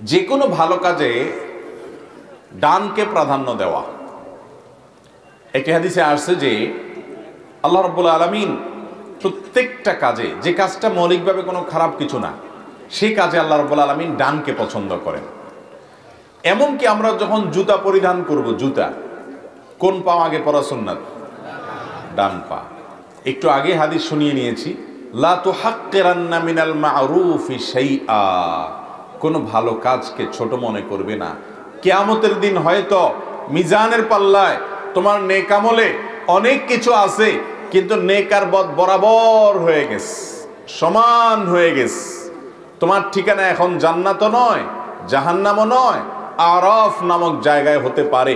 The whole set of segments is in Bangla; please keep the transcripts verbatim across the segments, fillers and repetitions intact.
যে কোনো ভালো কাজে ডানকে প্রাধান্য দেওয়া। একটি হাদিসে আসছে যে আল্লাহ রাব্বুল আলামিন প্রত্যেকটা কাজে, যে কাজটা মৌলিকভাবে কোনো খারাপ কিছু না, সেই কাজে আল্লাহ রাব্বুল আলামিন ডানকে পছন্দ করেন। এমনকি আমরা যখন জুতা পরিধান করব, জুতা কোন পা আগে পরা সুন্নাত? ডান পা। একটু আগে হাদিস শুনিয়ে নিয়েছি, লা তুহাক্কিরান্না মিনাল মা'রুফি শাইআ, কোনো ভালো কাজকে ছোট মনে করবে না। কিয়ামতের দিন হয়তো মিজানের পাল্লায় তোমার নেক আমলে অনেক কিছু আছে, কিন্তু নেকার বদ বরাবর হয়ে গেছে, সমান হয়ে গেছে। তোমার ঠিকানা এখন জান্নাতও নয়, জাহান্নামও নয়, আরাফ নামক জায়গায় হতে পারে।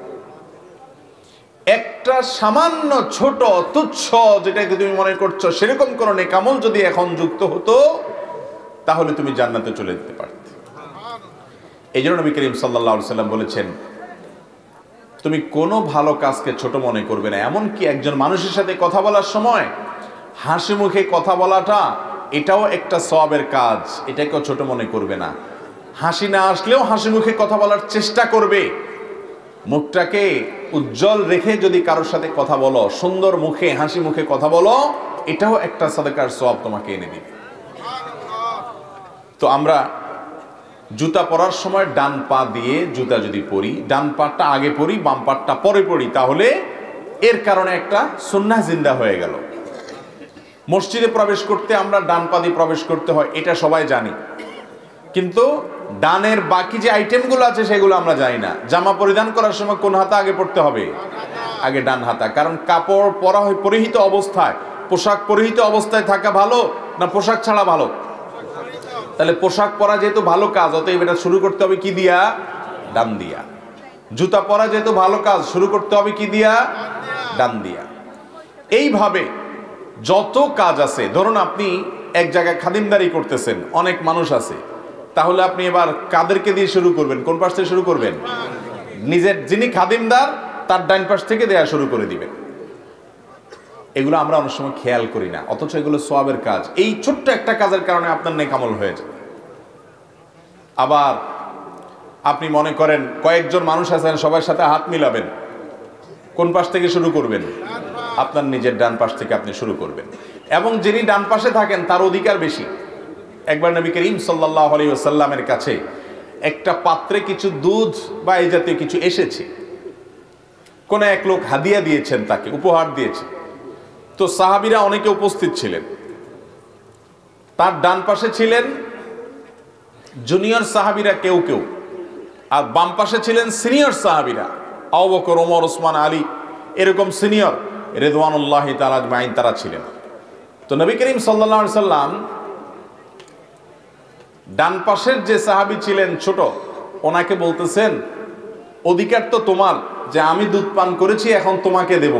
একটা সামান্য ছোট তুচ্ছ যেটাকে তুমি মনে করছো সেরকম কোন নেক আমল যদি এখন যুক্ত হতো, তাহলে তুমি জান্নাতে চলে যেতে পারতে। এই জন্য নবী করিম সাল্লাল্লাহু আলাইহি সাল্লাম বলেছেন, তুমি কোনো ভালো কাজকে ছোট মনে করবে না। এমনকি একজন মানুষের সাথে কথা বলার সময় হাসি মুখে কথা বলাটা, এটাও একটা সওয়াবের কাজ, এটাকেও ছোট মনে করবে না। হাসি না আসলেও হাসি মুখে কথা বলার চেষ্টা করবে। মুখটাকে উজ্জ্বল রেখে যদি কারোর সাথে কথা বলো, সুন্দর মুখে হাসি মুখে কথা বলো, এটাও একটা সাদাকার সওয়াব তোমাকে এনে দিবে। তো আমরা জুতা পরার সময় ডান পা দিয়ে জুতা যদি পরি, ডান পাটা আগে পরি, বাম পাটা পরে পরি, তাহলে এর কারণে একটা সুন্নাহ জিন্দা হয়ে গেল। মসজিদে প্রবেশ করতে আমরা ডান পা দিয়ে প্রবেশ করতে হয়, এটা সবাই জানি, কিন্তু ডানের বাকি যে আইটেমগুলো আছে সেগুলো আমরা জানি না। জামা পরিধান করার সময় কোন হাতা আগে পড়তে হবে? আগে ডান হাতা। কারণ কাপড় পরা হয় পরিহিত অবস্থায়, পোশাক পরিহিত অবস্থায় থাকা ভালো না পোশাক ছাড়া ভালো? তাহলে পোশাক পরা যেহেতু ভালো কাজ, অতএব এটা শুরু করতে হবে কি দিয়া? ডান দিয়া। জুতা পরা যেহেতু ভালো কাজ, শুরু করতে হবে কি দিয়া? ডান দিয়া। এইভাবে যত কাজ আছে, ধরুন আপনি এক জায়গায় খাদিমদারি করতেছেন, অনেক মানুষ আছে, তাহলে আপনি এবার কাদেরকে দিয়ে শুরু করবেন? কোন পাশ থেকে শুরু করবেন? নিজের যিনি খাদিমদার তার ডান পাশ থেকে দেয়া শুরু করে দিবেন। এগুলো আমরা অনেক সময় খেয়াল করি না, অথচ এগুলো সওয়াবের কাজ। এই ছোট্ট একটা কাজের কারণে আপনার নেক আমল হয়ে যায়। আবার আপনি মনে করেন কয়েকজন মানুষ আছেন, সবার সাথে হাত মিলাবেন, কোন পাশ থেকে শুরু করবেন? আপনার নিজের ডান পাশ থেকে আপনি শুরু করবেন। এবং যিনি ডান পাশে থাকেন তার অধিকার বেশি। একবার নবী করিম সাল্লাল্লাহু আলাইহি ওয়াসাল্লামের কাছে একটা পাত্রে কিছু দুধ বা এই জাতীয় কিছু এসেছে, কোন এক লোক হাদিয়া দিয়েছেন, তাকে উপহার দিয়েছে। তো সাহাবীরা অনেকে উপস্থিত ছিলেন। তার ডান পাশে ছিলেন জুনিয়র সাহাবীরা কেউ কেউ, আর বাম পাশে ছিলেন সিনিয়র সাহাবীরা, আবু বকর, ওমর, ওসমান, আলী, এরকম সিনিয়র রিদওয়ানুল্লাহি তাআলা আজমাইন তারা ছিলেন। তো নবী করিম সাল্লাল্লাহু আলাইহি সাল্লাম ডান পাশের যে সাহাবী ছিলেন ছোট, ওনাকে বলতেছেন, অধিকার তো তোমার যে আমি দুধ পান করেছি এখন তোমাকে দেব,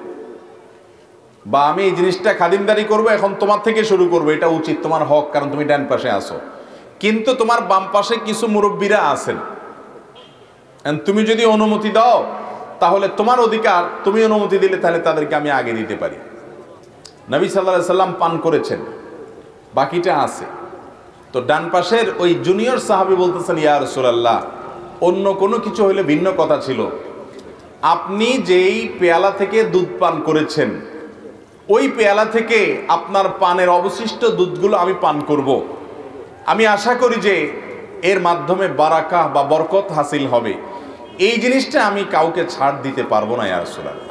বা আমি এই জিনিসটা খাদিমদারি করব, এখন তোমার থেকে শুরু করবো, এটা উচিত, তোমার হক, কারণ তুমি ডান পাশে আসো। কিন্তু তোমার বাম পাশে কিছু মুরব্বীরা আছেন, তুমি যদি অনুমতি দাও তাহলে তোমার অধিকার, তুমি অনুমতি দিলে তাহলে তাদেরকে আমি আগে দিতে পারি। নবী সাল্লাল্লাহু আলাইহি সাল্লাম পান করেছেন, বাকিটা আছে। তো ডান পাশের ওই জুনিয়র সাহাবী বলতেছেন, ইয়া রাসূলুল্লাহ, অন্য কোনো কিছু হলে ভিন্ন কথা ছিল, আপনি যেই পেয়ালা থেকে দুধ পান করেছেন ওই পেয়ালা থেকে আপনার পানের অবশিষ্ট দুধগুলো আমি পান করব। আমি আশা করি যে এর মাধ্যমে বারাকা বা বরকত হাসিল হবে। এই জিনিসটা আমি কাউকে ছাড় দিতে পারবো না ইয়া রাসূলুল্লাহ।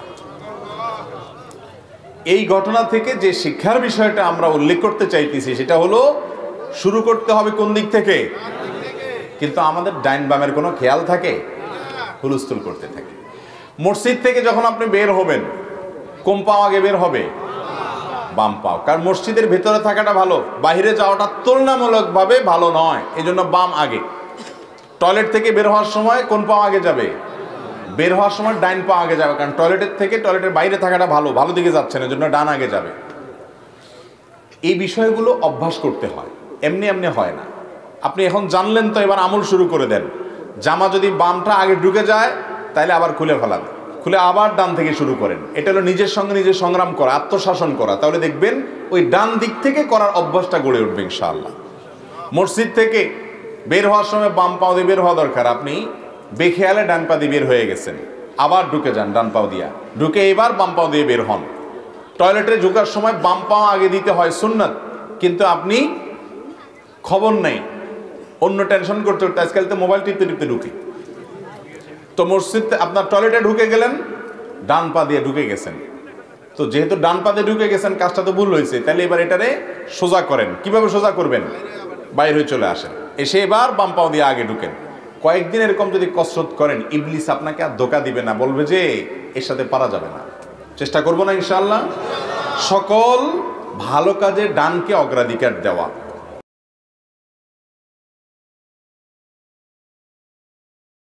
এই ঘটনা থেকে যে শিক্ষার বিষয়টা আমরা উল্লেখ করতে চাইতেছি সেটা হলো, শুরু করতে হবে কোন দিক থেকে? কিন্তু আমাদের ডাইন বামের কোনো খেয়াল থাকে? হুলস্থুল করতে থাকে। মসজিদ থেকে যখন আপনি বের হবেন, কোন পাও আগে বের হবে? বাম পাও। কারণ মসজিদের ভেতরে থাকাটা ভালো, বাইরে যাওয়াটা তুলনামূলকভাবে ভালো নয়, এই জন্য বাম আগে। টয়লেট থেকে বের হওয়ার সময় কোন পাও আগে যাবে? বের হওয়ার সময় ডাইন পা আগে যাবে, কারণ টয়লেটের থেকে টয়লেটের বাইরে থাকাটা ভালো, ভালো দিকে যাচ্ছেন, এর জন্য ডান আগে যাবে। এই বিষয়গুলো অভ্যাস করতে হয়, এমনি এমনি হয় না। আপনি এখন জানলেন তো, এবার আমল শুরু করে দেন। জামা যদি বামটা আগে ঢুকে যায় তাহলে আবার খুলে ফেলান, খুলে আবার ডান থেকে শুরু করেন। এটা হলো নিজের সঙ্গে নিজের সংগ্রাম করা, আত্মশাসন করা। তাহলে দেখবেন ওই ডান দিক থেকে করার অভ্যাসটা গড়ে উঠবে ইনশাআল্লাহ। মসজিদ থেকে বের হওয়ার সময় বাম পাও দিয়ে বের হওয়া দরকার, আপনি বেখেয়ালে ডান পা দিয়ে বের হয়ে গেছেন, আবার ঢুকে যান ডান পাও দিয়া, ঢুকে এবার বাম পাও দিয়ে বের হন। টয়লেটে ঢোকার সময় বাম পাও আগে দিতে হয় সুন্নাত, কিন্তু আপনি খবর নেই, অন্য টেনশন করতে করতে আজকাল তো মোবাইল টিপতে টিপতে ঢুকি, তো মসজিদ আপনার টয়লেটে ঢুকে গেলেন, ডান পা দিয়ে ঢুকে গেছেন, তো যেহেতু ডান পা দিয়ে ঢুকে গেছেন কাজটা তো ভুল হয়েছে, তাহলে এবার এটারে সোজা করেন। কিভাবে সোজা করবেন? বাইরে হয়ে চলে আসেন, এসে এবার বাম পাও দিয়ে আগে ঢুকেন। কয়েকদিন এরকম যদি কসরত করেন, ইবলিস আপনাকে আর ধোকা দিবে না, বলবে যে এর সাথে পারা যাবে না। চেষ্টা করবো না ইনশাআল্লাহ? সকল ভালো কাজে ডানকে অগ্রাধিকার দেওয়া।